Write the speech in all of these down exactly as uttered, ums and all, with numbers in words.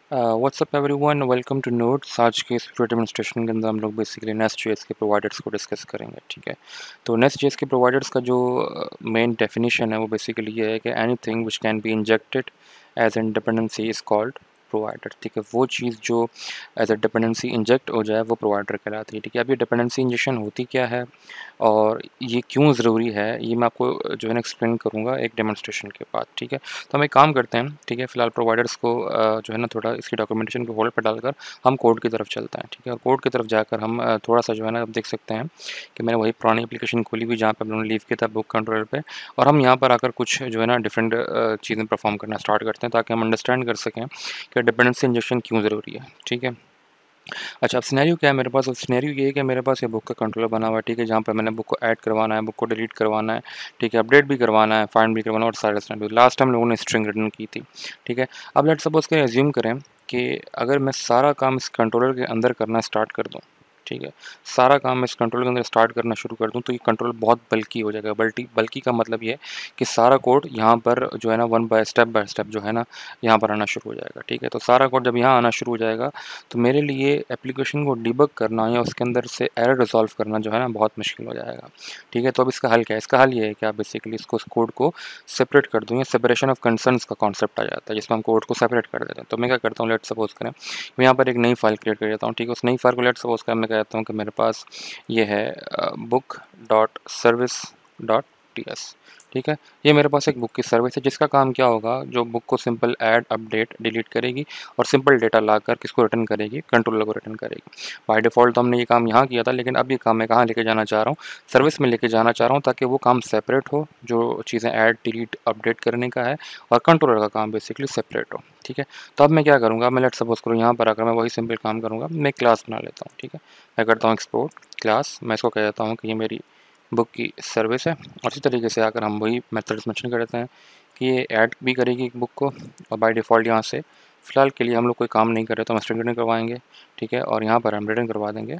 WhatsApp everyone, welcome to notes. आज के इस वीडियो डेमोन्स्ट्रेशन के अंदर हम लोग बेसिकली नेस्ट जेएस के प्रोवाइडर्स को डिस्कस करेंगे। ठीक है, तो नेस्ट जेएस के प्रोवाइडर्स का जो मेन डेफिनेशन है वो बेसिकली ये है कि anything which can be injected as an dependency is called provider. ठीक है, वो चीज़ जो एज अ डिपेंडेंसी इंजेक्ट हो जाए वो प्रोवाइडर कहलाती है। ठीक है, अब ये डिपेंडेंसी इंजेक्शन होती क्या है और ये क्यों ज़रूरी है, ये मैं आपको जो है ना एक्सप्लेन करूँगा एक डेमोन्स्ट्रेशन के बाद। ठीक है, तो हम एक काम करते हैं। ठीक है, फिलहाल प्रोवाइडर्स को अ, जो है ना थोड़ा इसकी डॉक्यूमेंटेशन को होल्ड पर डालकर हम कोड की तरफ चलते हैं। ठीक है, और कोड की तरफ जाकर हम अ, थोड़ा सा जो है ना अब देख सकते हैं कि मैंने वही पुरानी एप्लीकेशन खोली हुई जहाँ पे हम लोगों ने लीव किया था बुक कंट्रोलर पे, और हम यहाँ पर आकर कुछ जो है ना डिफरेंट चीज़ें परफॉर्म करना स्टार्ट करते हैं ताकि हम अंडरस्टैंड कर सकें कि डिपेंडेंसी इंजेक्शन क्यों ज़रूरी है। ठीक है, अच्छा, अब सिनेरियो क्या है मेरे पास? अब सिनेरियो ये है कि मेरे पास ये बुक का कंट्रोलर बना हुआ है। ठीक है, जहाँ पे मैंने बुक को ऐड करवाना है, बुक को डिलीट करवाना है। ठीक है, अपडेट भी करवाना है, फाइंड भी करवाना है और सारे सिनेरियो। लास्ट टाइम लोगों ने स्ट्रिंग रिटर्न की थी। ठीक है, अब लेट्स सपोज के एज्यूम करें कि अगर मैं सारा काम इस कंट्रोलर के अंदर करना स्टार्ट कर दूँ। ठीक है, सारा काम मैं इस कंट्रोलर के अंदर स्टार्ट करना शुरू कर दूँ तो ये कंट्रोलर बहुत बल्कि हो जाएगा। बल्कि बल्कि का मतलब ये है कि सारा कोड यहाँ पर जो है ना one by step by step जो है ना यहाँ पर आना शुरू हो जाएगा। ठीक है, तो सारा कोड जब यहाँ आना शुरू हो जाएगा तो मेरे लिए एप्लीकेशन को डिबग करना या उसके अंदर से एरर रिजॉल्व करना जो है ना बहुत मुश्किल हो जाएगा। ठीक है, तो अब इसका हल क्या है? इसका हल ये है कि आप बेसिकली इसको कोड को सेपरेट कर दूँ, या सेपरेशन ऑफ कंसर्न्स का कॉन्सेप्ट आ जाता है जिसमें हम कोड को सेपरेट कर देते हैं। तो मैं क्या करता हूँ, लेट सपोज करें मैं यहाँ पर एक नई फाइल क्रिएट कर देता हूँ। ठीक है, उस नई फाइल को लेट सपोज करें मैं कहता हूँ कि मेरे पास ये है book dot service dot T S. ठीक है, ये मेरे पास एक बुक की सर्विस है जिसका काम क्या होगा, जो बुक को सिंपल ऐड अपडेट डिलीट करेगी और सिंपल डेटा लाकर किसको रिटर्न करेगी, कंट्रोलर को रिटर्न करेगी। बाय डिफ़ॉल्ट तो हमने ये काम यहाँ किया था, लेकिन अब ये काम मैं कहाँ लेके जाना चाह रहा हूँ, सर्विस में लेके जाना चाह रहा हूँ ताकि वो काम सेपरेट हो, जो चीज़ें ऐड डिलीट अपडेट करने का है, और कंट्रोलर का काम बेसिकली सेपरेट हो। ठीक है, तो अब मैं क्या करूँगा, मैं लेट सपोज करूँ यहाँ पर आकर मैं वही सिंपल काम करूँगा। मैं क्लास बना लेता हूँ। ठीक है, मैं करता हूँ एक्सपोर्ट क्लास, मैं इसको कह देता हूँ कि ये मेरी बुक की सर्विस है, और इसी तरीके से आकर हम वही मेथड्स मेंशन कर देते हैं कि ये ऐड भी करेगी बुक को, और बाय डिफ़ॉल्ट यहाँ से फ़िलहाल के लिए हम लोग कोई काम नहीं कर रहे तो हम स्ट्रिंग रिटर्न करवाएंगे। ठीक है, और यहाँ पर हम रिटर्न करवा देंगे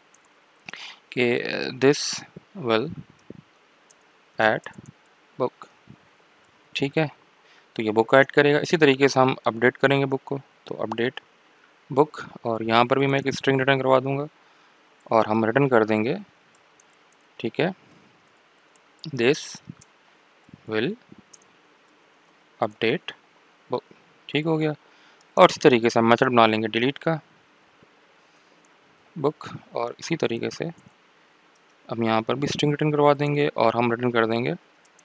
कि दिस विल ऐड बुक। ठीक है, तो ये बुक ऐड करेगा। इसी तरीके से हम अपडेट करेंगे बुक को, तो अपडेट बुक, और यहाँ पर भी मैं एक स्ट्रिंग रिटर्न करवा दूँगा और हम रिटर्न कर देंगे। ठीक है, दिस विल अपडेट बुक। ठीक हो गया, और इसी तरीके से हम मेथड बना लेंगे डिलीट का बुक, और इसी तरीके से अब यहाँ पर भी स्ट्रिंग रिटर्न करवा देंगे और हम रिटर्न कर देंगे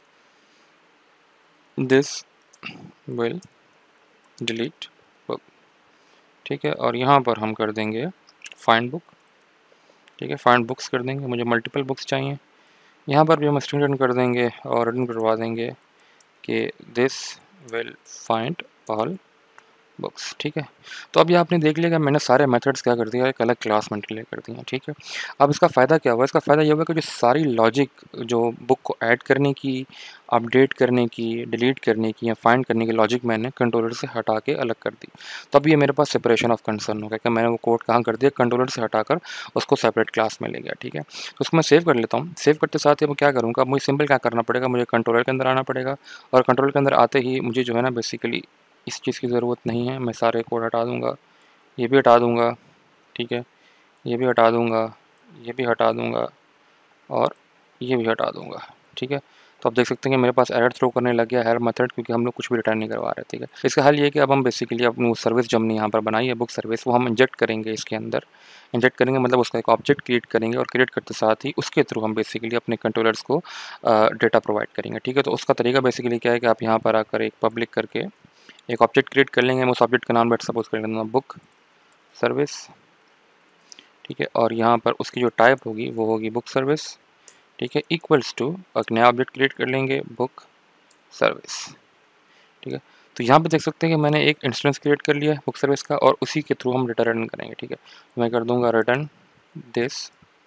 दिस विल डिलीट बुक। ठीक है, और यहाँ पर हम कर देंगे फाइंड बुक। ठीक है, फाइंड बुक्स कर देंगे, मुझे मल्टीपल बुक्स चाहिए। यहाँ पर भी हम स्ट्रिंग रिटर्न कर देंगे और रिटर्न करवा देंगे कि this will find all books. ठीक है, तो अभी आपने देख लिया कि मैंने सारे मेथड्स क्या कर दिया, एक अलग क्लास में डिक्लेयर कर दिए। ठीक है, अब इसका फ़ायदा क्या हुआ? इसका फ़ायदा ये हुआ कि जो सारी लॉजिक जो बुक को ऐड करने की, अपडेट करने की, डिलीट करने की या फाइंड करने की लॉजिक मैंने कंट्रोलर से हटा के अलग कर दी। तो अब ये मेरे पास सेपरेशन ऑफ कंसर्न हो गया कि मैंने वो कोड कहाँ कर दिया, कंट्रोलर से हटाकर उसको सेपरेट क्लास में ले गया। ठीक है, तो उसको मैं सेव कर लेता हूँ। सेव करते साथ ही मैं क्या करूँगा, मुझे सिंपल क्या करना पड़ेगा, मुझे कंट्रोलर के अंदर आना पड़ेगा, और कंट्रोलर के अंदर आते ही मुझे जो है ना बेसिकली इस चीज़ की ज़रूरत नहीं है। मैं सारे कोड हटा दूँगा, ये भी हटा दूँगा। ठीक है, ये भी हटा दूँगा, ये भी हटा दूँगा, और ये भी हटा दूँगा। ठीक है, तो आप देख सकते हैं कि मेरे पास एरर थ्रो करने लग गया एरर मेथड, क्योंकि हम लोग कुछ भी रिटर्न नहीं करवा रहे। ठीक है, इसका हल ये है कि अब हम बेसिकली अपनी वो सर्विस जो हमने यहाँ पर बनाई है बुक सर्विस, वो हम इंजेक्ट करेंगे इसके अंदर। इंजेक्ट करेंगे मतलब उसका एक ऑब्जेक्ट क्रिएट करेंगे, और क्रिएट करते साथ ही उसके थ्रू हम बेसिकली अपने कंट्रोलर्स को डेटा प्रोवाइड करेंगे। ठीक है, तो उसका तरीका बेसिकली क्या है कि आप यहाँ पर आकर एक पब्लिक करके एक ऑब्जेक्ट क्रिएट कर लेंगे। हम उस ऑब्जेक्ट का नाम लेट सपोज कर लेंगे बुक सर्विस। ठीक है, और यहाँ पर उसकी जो टाइप होगी वो होगी बुक सर्विस। ठीक है, इक्वल्स टू एक नया ऑब्जेक्ट क्रिएट कर लेंगे बुक सर्विस। ठीक है, तो यहाँ पे देख सकते हैं कि मैंने एक इंस्टेंस क्रिएट कर लिया है बुक सर्विस का, और उसी के थ्रू हम डेटा रिटर्न करेंगे। ठीक है, मैं कर दूंगा return this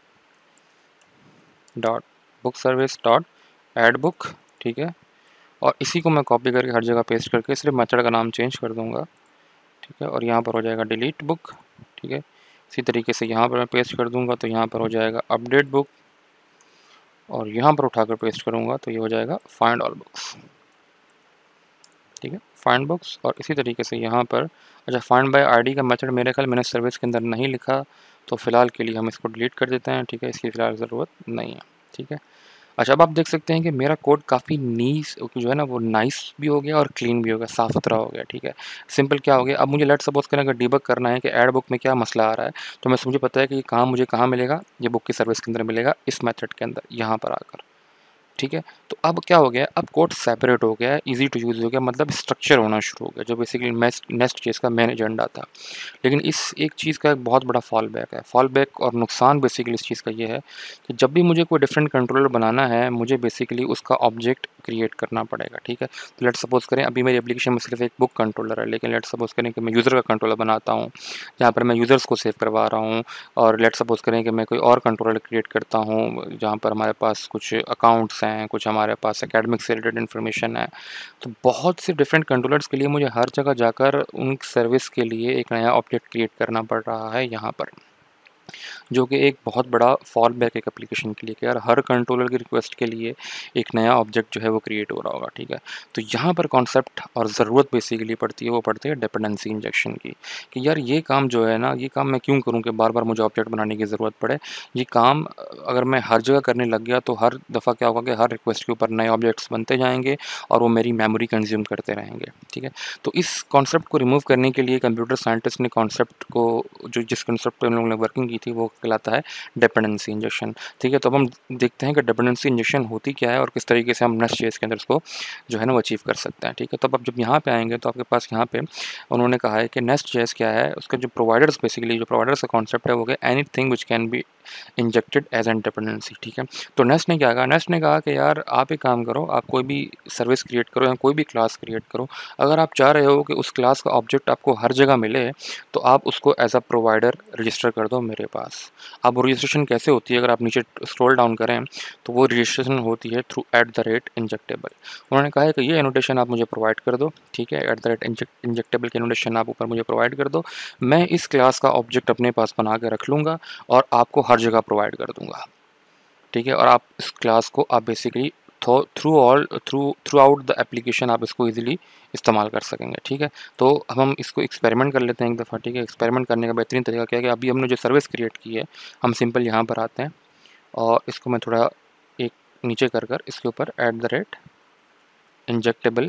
dot book service dot add book. ठीक है, और इसी को मैं कॉपी करके हर जगह पेस्ट करके सिर्फ मेथड का नाम चेंज कर दूंगा। ठीक है, और यहाँ पर हो जाएगा डिलीट बुक। ठीक है, इसी तरीके से यहाँ पर मैं पेस्ट कर दूंगा तो यहाँ पर हो जाएगा अपडेट बुक, और यहाँ पर उठाकर पेस्ट करूँगा तो ये हो जाएगा फाइंड ऑल बुक्स। ठीक है, फाइंड बुक्स, और इसी तरीके से यहाँ पर अच्छा फाइंड बाय आईडी का मेथड मेरे ख्याल मैंने सर्विस के अंदर नहीं लिखा, तो फ़िलहाल के लिए हम इसको डिलीट कर देते हैं, ठीक है, इसकी फ़िलहाल ज़रूरत नहीं है, ठीक है। अच्छा, अब आप देख सकते हैं कि मेरा कोड काफ़ी नीस जो है ना वो नाइस भी हो गया और क्लीन भी हो गया, साफ़ सुथरा हो गया, ठीक है। सिंपल क्या हो गया, अब मुझे लेट्स सपोज़ करें अगर डिबग करना है कि ऐड बुक में क्या मसला आ रहा है, तो मैं मुझे पता है कि ये काम मुझे कहाँ मिलेगा, ये बुक की सर्विस के अंदर मिलेगा, इस मेथड के अंदर, यहाँ पर आकर, ठीक है। तो अब क्या हो गया, अब कोड सेपरेट हो गया, ईज़ी टू यूज़ हो गया, मतलब स्ट्रक्चर होना शुरू हो गया, जो बेसिकली नेक्स्ट नेक्स्ट चीज़ का मेन एजेंडा था। लेकिन इस एक चीज़ का एक बहुत बड़ा फॉल बैक है। फॉल बैक और नुकसान बेसिकली इस चीज़ का ये है कि जब भी मुझे कोई डिफरेंट कंट्रोलर बनाना है, मुझे बेसिकली उसका ऑब्जेक्ट क्रिएट करना पड़ेगा, ठीक है। तो लेट्स सपोज़ करें अभी मेरी एप्लीकेशन में सिर्फ एक बुक कंट्रोलर है, लेकिन लेट्स सपोज़ करें कि मैं यूज़र का कंट्रोलर बनाता हूँ, जहाँ पर मैं यूज़र्स को सेव करवा रहा हूँ, और लेट्स सपोज़ करें कि मैं कोई और कंट्रोलर क्रिएट करता हूँ, जहाँ पर हमारे पास कुछ अकाउंट्स हैं, कुछ हमारे पास एकेडमिक से रिलेटेड इन्फॉर्मेशन है। तो बहुत से डिफरेंट कंट्रोलर्स के लिए मुझे हर जगह जाकर उन सर्विस के लिए एक नया ऑब्जेक्ट क्रिएट करना पड़ रहा है यहाँ पर, जो कि एक बहुत बड़ा फॉल बैक एक एप्लीकेशन के लिए कि यार हर कंट्रोलर की रिक्वेस्ट के लिए एक नया ऑब्जेक्ट जो है वो क्रिएट हो रहा होगा, ठीक है। तो यहाँ पर कॉन्सेप्ट और ज़रूरत बेसिकली पड़ती है, वो पड़ती है डिपेंडेंसी इंजेक्शन की, कि यार ये काम जो है ना, ये काम मैं क्यों करूँ कि बार बार मुझे ऑब्जेक्ट बनाने की ज़रूरत पड़े। ये काम अगर मैं हर जगह करने लग गया तो हर दफ़ा क्या होगा कि हर रिक्वेस्ट के ऊपर नए ऑब्जेक्ट्स बनते जाएंगे और वो मेरी मेमोरी कंज्यूम करते रहेंगे, ठीक है। तो इस कॉन्सेप्ट को रिमूव करने के लिए कंप्यूटर साइंटिस्ट ने कॉन्सेप्ट को जो जिस कॉन्सेप्ट पर हम लोगों ने वर्किंग की थी वो कहलाता है डिपेंडेंसी इंजेक्शन, ठीक है। तो अब हम देखते हैं कि डिपेंडेंसी इंजेक्शन होती क्या है और किस तरीके से हम नेक्स्ट जेएस के अंदर उसको जो है ना वो अचीव कर सकते हैं, ठीक है। तो अब जब यहाँ पे आएंगे तो आपके पास यहाँ पे उन्होंने कहा है कि नेक्स्ट जेएस क्या है, उसका जो प्रोवाइडर्स बेसिकली जो प्रोवाइडर्स का कॉन्सेप्ट है वो कि anything which can be injected as an dependency, ठीक है। तो नेस्ट ने क्या कहा, नेस्ट ने कहा कि यार आप एक काम करो, आप कोई भी सर्विस क्रिएट करो या कोई भी क्लास क्रिएट करो, अगर आप चाह रहे हो कि उस क्लास का ऑब्जेक्ट आपको हर जगह मिले, तो आप उसको एज अ प्रोवाइडर रजिस्टर कर दो मेरे पास। अब रजिस्ट्रेशन कैसे होती है, अगर आप नीचे स्क्रॉल डाउन करें तो वो रजिस्ट्रेशन होती है through at the rate injectable. उन्होंने कहा है कि ये एनोटेशन आप मुझे प्रोवाइड कर दो, ठीक है, एट द रेट इंजेक्टेबल की एनोटेशन आप ऊपर मुझे प्रोवाइड कर दो, मैं इस क्लास का ऑब्जेक्ट अपने पास बना के रख लूँगा और आपको हर जगह प्रोवाइड कर दूँगा, ठीक है। और आप इस क्लास को आप basically through all through throughout the application आप इसको ईजिली इस्तेमाल कर सकेंगे, ठीक है। तो अब हम इसको एक्सपेरिमेंट कर लेते हैं एक दफ़ा, ठीक है। एक्सपेरिमेंट करने का बेहतरीन तरीका क्या है कि अभी हमने जो सर्विस क्रिएट की है, हम सिंपल यहाँ पर आते हैं और इसको मैं थोड़ा एक नीचे कर कर इसके ऊपर एट द रेट इंजेक्टेबल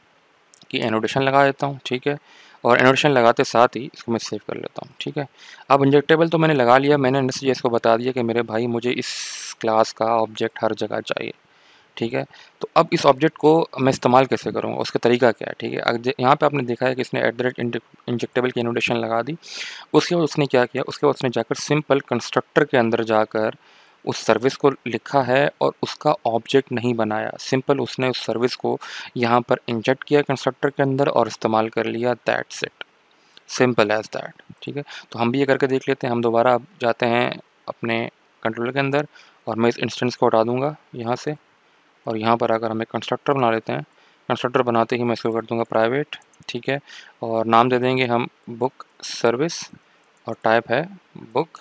की एनोटेशन लगा देता हूँ, ठीक है। और एनोटेशन लगाते साथ ही इसको मैं सेव कर लेता हूँ, ठीक है। अब इंजेक्टेबल तो मैंने लगा लिया, मैंने नेक्स्ट जेएस को बता दिया कि मेरे भाई मुझे इस क्लास का ऑब्जेक्ट हर जगह चाहिए, ठीक है। तो अब इस ऑब्जेक्ट को मैं इस्तेमाल कैसे करूँगा, उसका तरीका क्या है, ठीक है। अब यहाँ पे आपने देखा है कि इसने एट द रेट इंजेक्टेबल की एनोटेशन लगा दी। उसके बाद उसने क्या किया, उसके बाद उसने जाकर सिंपल कंस्ट्रक्टर के अंदर जाकर उस सर्विस को लिखा है और उसका ऑब्जेक्ट नहीं बनाया, सिंपल उसने उस सर्विस को यहाँ पर इंजेक्ट किया कंस्ट्रक्टर के अंदर और इस्तेमाल कर लिया, that's it, simple as that, ठीक है। तो हम भी ये करके देख लेते हैं। हम दोबारा अब जाते हैं अपने कंट्रोलर के अंदर और मैं इस इंस्टेंस को हटा दूँगा यहाँ से, और यहाँ पर आकर हम एक कंस्ट्रक्टर बना लेते हैं। कंस्ट्रक्टर बनाते ही मैं इसको कर दूँगा प्राइवेट, ठीक है, और नाम दे देंगे हम बुक सर्विस और टाइप है बुक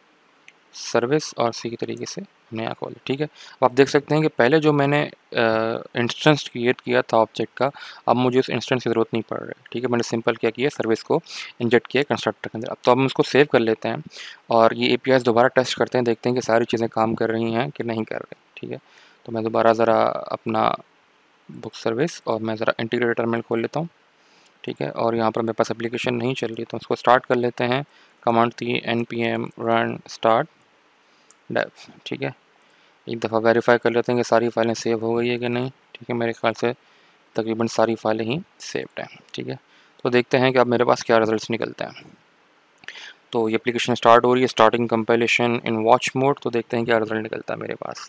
सर्विस और इसी तरीके से नया कॉल, ठीक है। अब आप देख सकते हैं कि पहले जो मैंने इंस्टेंस क्रिएट किया था ऑब्जेक्ट का, अब मुझे उस इंस्टेंस की ज़रूरत नहीं पड़ रही है, ठीक है। मैंने सिंपल क्या किया, सर्विस को इंजेक्ट किया कंस्ट्रक्टर के अंदर। अब तो हम इसको सेव कर लेते हैं और ये एपीआईज़ दोबारा टेस्ट करते हैं, देखते हैं कि सारी चीज़ें काम कर रही हैं कि नहीं कर रही, ठीक है। तो मैं दोबारा ज़रा अपना बुक सर्विस और मैं ज़रा इंटीग्रेटेड टर्मिनल खोल लेता हूँ, ठीक है। और यहाँ पर मेरे पास एप्लीकेशन नहीं चल रही, तो उसको स्टार्ट कर लेते हैं। कमांड थी N P M run start dev, ठीक है। एक दफ़ा वेरीफाई कर लेते हैं कि सारी फाइलें सेव हो गई है कि नहीं, ठीक है। मेरे ख्याल से तकरीबन सारी फाइलें ही सेव्ड हैं, ठीक है। तो देखते हैं कि अब मेरे पास क्या रिजल्ट्स निकलते हैं। तो ये एप्लीकेशन स्टार्ट हो रही है, starting compilation in watch mode. तो देखते हैं क्या रिजल्ट निकलता है मेरे पास,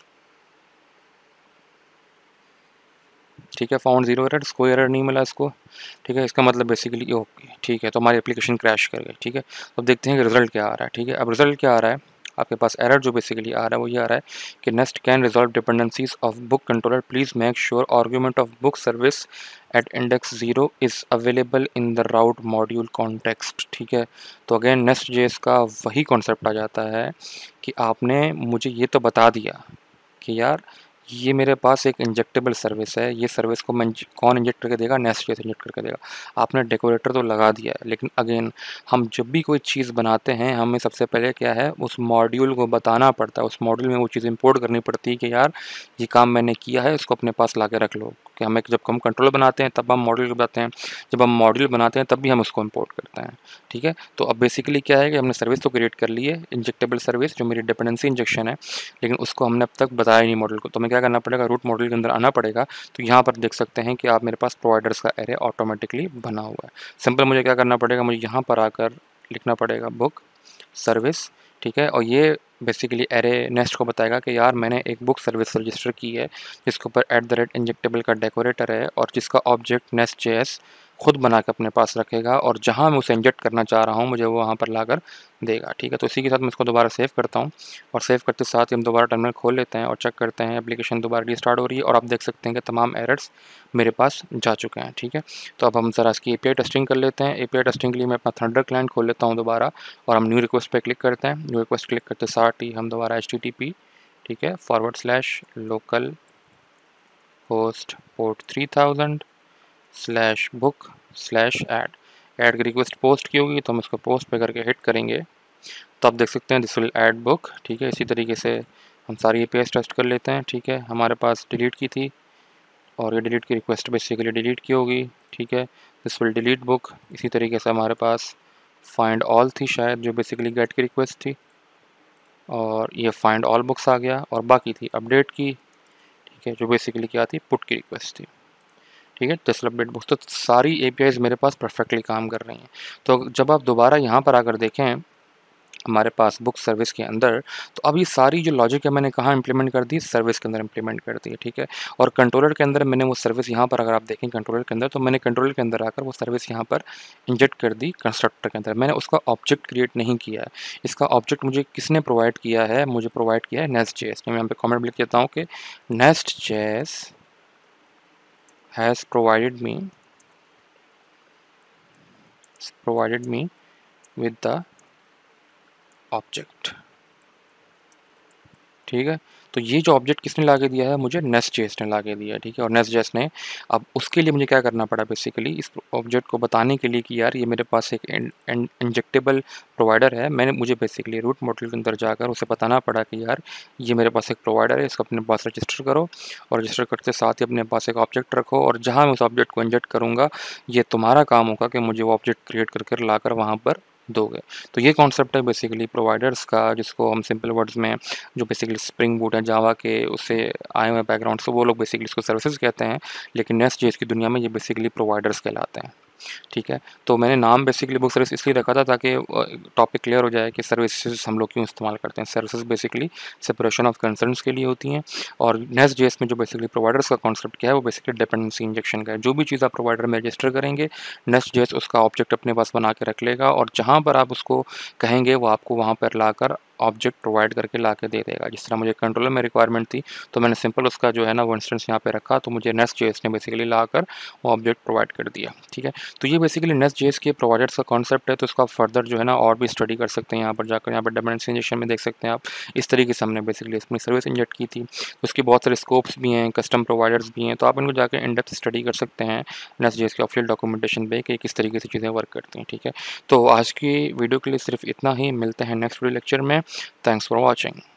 ठीक है। फाउंड जीरो एरर, कोई एरर नहीं मिला इसको, ठीक है। इसका मतलब बेसिकली ओके, ठीक है। तो हमारी एप्लीकेशन क्रैश कर गई, ठीक है। तो अब देखते हैं कि रिजल्ट क्या आ रहा है, ठीक है। अब रिजल्ट क्या आ रहा है, आपके पास एरर जो बेसिकली आ रहा है वो ये आ रहा है कि Nest can resolve dependencies of book controller, please make sure argument of book service at index zero is available in the route module context, ठीक है। तो अगेन नेस्ट जेएस का वही कॉन्सेप्ट आ जाता है कि आपने मुझे ये तो बता दिया कि यार ये मेरे पास एक इंजेक्टेबल सर्विस है, ये सर्विस को मैं कौन इंजेक्ट करके देगा? नेस्ट.जेएस इंजेक्ट करके देगा। आपने डेकोरेटर तो लगा दिया है, लेकिन अगेन हम जब भी कोई चीज़ बनाते हैं, हमें सबसे पहले क्या है, उस मॉड्यूल को बताना पड़ता है, उस मॉड्यूल में वो चीज़ इंपोर्ट करनी पड़ती है कि यार ये काम मैंने किया है, इसको अपने पास ला के रख लो। कि हमें जब हम कंट्रोलर बनाते हैं तब हम मॉड्यूल को बताते हैं, जब हम मॉड्यूल बनाते हैं तब भी हम उसको इंपोर्ट करते हैं, ठीक है। तो अब बेसिकली क्या है कि हमने सर्विस तो क्रिएट कर ली है, इंजेक्टेबल सर्विस जो मेरी डिपेंडेंसी इंजेक्शन है, लेकिन उसको हमने अब तक बताया नहीं मॉडल को। तो हमें क्या करना पड़ेगा, रूट मॉडल के अंदर आना पड़ेगा। तो यहाँ पर देख सकते हैं कि आप मेरे पास प्रोवाइडर्स का एरे ऑटोमेटिकली बना हुआ है। सिंपल मुझे क्या करना पड़ेगा, मुझे यहाँ पर आकर लिखना पड़ेगा बुक सर्विस, ठीक है। और ये बेसिकली एरे नेस्ट को बताएगा कि यार मैंने एक बुक सर्विस रजिस्टर की है जिसके ऊपर एट द रेट इंजेक्टेबल का डेकोरेटर है और जिसका ऑब्जेक्ट नेस्ट जेएस खुद बना के अपने पास रखेगा और जहाँ मैं उसे इंजेक्ट करना चाह रहा हूँ मुझे वो वहाँ पर लाकर देगा, ठीक है। तो इसी के साथ मैं इसको दोबारा सेव करता हूँ और सेव करते साथ ही हम दोबारा टर्मिनल खोल लेते हैं और चेक करते हैं एप्लीकेशन दोबारा रीस्टार्ट हो रही है और आप देख सकते हैं कि तमाम एरर्स मेरे पास जा चुके हैं, ठीक है। तो अब हम ज़रा इसकी एपीआई टेस्टिंग कर लेते हैं। एपीआई टेस्टिंग के लिए मैं अपना थंडर क्लाइंट खोल लेता हूँ दोबारा और हम न्यू रिक्वेस्ट पे क्लिक करते हैं। न्यू रिक्वेस्ट क्लिक करते साथ ही हम दोबारा एच टी टी पी, ठीक है, forward slash localhost port three thousand slash book slash add add की रिक्वेस्ट पोस्ट की होगी तो हम इसको पोस्ट पे करके हिट करेंगे तो आप देख सकते हैं दिस विल ऐड बुक, ठीक है। इसी तरीके से हम सारी एपीआई टेस्ट कर लेते हैं, ठीक है। हमारे पास डिलीट की थी और ये डिलीट की रिक्वेस्ट बेसिकली डिलीट की होगी, ठीक है। This will delete book. इसी तरीके से हमारे पास फाइंड ऑल थी शायद जो बेसिकली गेट की रिक्वेस्ट थी और ये फाइंड ऑल बुक्स आ गया और बाकी थी अपडेट की, ठीक है, जो बेसिकली क्या थी पुट की रिक्वेस्ट थी, ठीक है। Just update books. तो सारी एपीआईज मेरे पास परफेक्टली काम कर रही हैं। तो जब आप दोबारा यहाँ पर आकर देखें हमारे पास बुक सर्विस के अंदर, तो अब ये सारी जो लॉजिक है मैंने कहाँ इंप्लीमेंट कर दी, सर्विस के अंदर इंप्लीमेंट कर दी है, ठीक है। और कंट्रोलर के अंदर मैंने वो सर्विस यहाँ पर अगर आप देखें कंट्रोलर के अंदर, तो मैंने कंट्रोलर के अंदर आकर वो सर्विस यहाँ पर इंजेक्ट कर दी कंस्ट्रक्टर के अंदर। मैंने उसका ऑब्जेक्ट क्रिएट नहीं किया है। इसका ऑब्जेक्ट मुझे किसने प्रोवाइड किया है, मुझे प्रोवाइड किया है नेस्ट जेएस। मैं यहाँ पे कॉमेंट लिख देता हूँ कि Nest JS has provided me provided me with the object, ठीक है। तो ये जो ऑब्जेक्ट किसने ला के दिया है, मुझे नेस्ट जेएस ने ला के दिया है, ठीक है। और नेस्ट जेएस ने अब उसके लिए मुझे क्या करना पड़ा बेसिकली इस ऑब्जेक्ट को बताने के लिए कि यार ये मेरे पास एक इंजेक्टेबल प्रोवाइडर है। मैंने मुझे बेसिकली रूट मॉड्यूल के अंदर जाकर उसे बताना पड़ा कि यार ये मेरे पास एक प्रोवाइडर है, इसको अपने पास रजिस्टर करो और रजिस्टर करते साथ ही अपने पास एक ऑब्जेक्ट रखो और जहाँ मैं उस ऑब्जेक्ट को इंजेक्ट करूँगा ये तुम्हारा काम होगा कि मुझे वो ऑब्जेक्ट क्रिएट करके लाकर वहाँ पर दोगे। तो ये कॉन्सेप्ट है बेसिकली प्रोवाइडर्स का, जिसको हम सिंपल वर्ड्स में जो बेसिकली स्प्रिंग बूट है जावा के उससे आए हुए बैकग्राउंड से वो लोग बेसिकली इसको सर्विसेज कहते हैं, लेकिन नेस्ट जेएस की दुनिया में ये बेसिकली प्रोवाइडर्स कहलाते हैं, ठीक है। तो मैंने नाम बेसिकली बुक सर्विस इसलिए रखा था ताकि टॉपिक क्लियर हो जाए कि सर्विसेज हम लोग क्यों इस्तेमाल करते हैं। Services basically separation of concerns के लिए होती हैं और नेस्ट जेएस में जो बेसिकली प्रोवाइडर्स का कॉन्सेप्ट क्या है वो बेसिकली डिपेंडेंसी इंजेक्शन का है। जो भी चीज़ आप प्रोवाइडर में रजिस्टर करेंगे नेस्ट जेएस उसका ऑब्जेक्ट अपने पास बना के रख लेगा और जहाँ पर आप उसको कहेंगे वो आपको वहाँ पर लाकर ऑब्जेक्ट प्रोवाइड करके ला के दे देगा। जिस तरह मुझे कंट्रोलर में रिक्वायरमेंट थी तो मैंने सिंपल उसका जो है ना वो इंस्टेंस यहाँ पे रखा तो मुझे नेस्ट जेएस ने बेसिकली लाकर वो ऑब्जेक्ट प्रोवाइड कर दिया, ठीक है। तो ये बेसिकली नेस्ट जेएस के प्रोवाइडर्स का कॉन्सेप्ट है। तो इसका फर्दर जो है ना और भी स्टडी कर सकते हैं यहाँ पर जाकर। यहाँ पर डिपेंडेंसी इंजेक्शन में देख सकते हैं आप इस तरीके से हमने बेसिकली अपनी सर्विस इंजेक्ट की थी। उसके बहुत सारे स्कोप्स भी हैं, कस्टम प्रोवाइडर्स भी हैं, तो आप इनको जाकर इन डेप्थ स्टडी कर सकते हैं नेस्ट जेएस के ऑफिशियल डॉक्यूमेंटेशन पे कि किस तरीके से चीज़ें वर्क करती हैं, ठीक है। तो आज की वीडियो के लिए सिर्फ इतना ही, मिलते हैं नेक्स्ट वीडियो लेक्चर में। Thanks for watching.